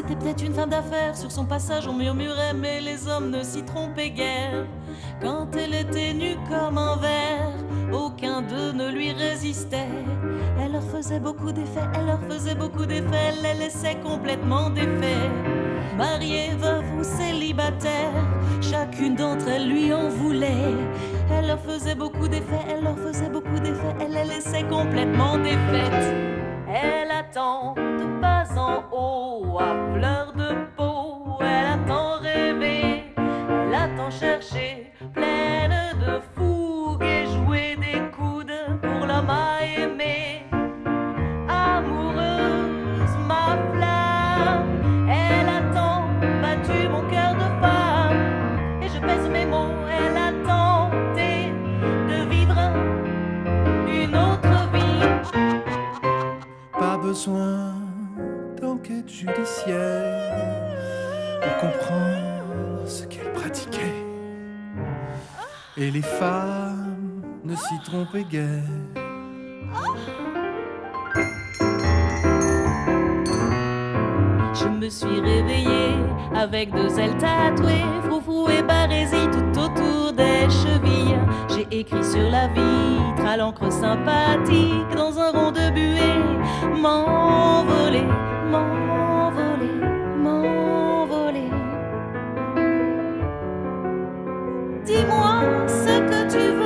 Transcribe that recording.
c'était peut-être une femme d'affaires. Sur son passage, on murmurait, mais les hommes ne s'y trompaient guère. Quand elle était nue comme un verre, aucun d'eux ne lui résistait. Elle leur faisait beaucoup d'effets, elle leur faisait beaucoup d'effets, elle les laissait complètement défaits. Mariée, veuve ou célibataire, chacune d'entre elles lui en voulait. Elle leur faisait beaucoup d'effets, elle leur faisait beaucoup d'effets, elle les laissait complètement défaites. Elle attend de pas en haut, à fleur de peau, elle attend rêver, elle attend chercher, pleine de fougue et jouer des coudes pour l'homme à aimer. Amoureuse, ma flamme, elle attend, battu mon cœur de femme, et je pèse mes mots, elle a tenté de vivre une autre vie. Pas besoin d'enquête judiciaire pour comprendre ce qu'elle pratiquait. Et les femmes ne s'y trompaient guère. Je me suis réveillée avec deux ailes tatouées, froufrou et barésie tout autour des chevilles. J'ai écrit sur la vitre à l'encre sympathique, dans un rond de buée, m'envoler, m'envoler, m'envoler. Dis-moi ce que tu veux.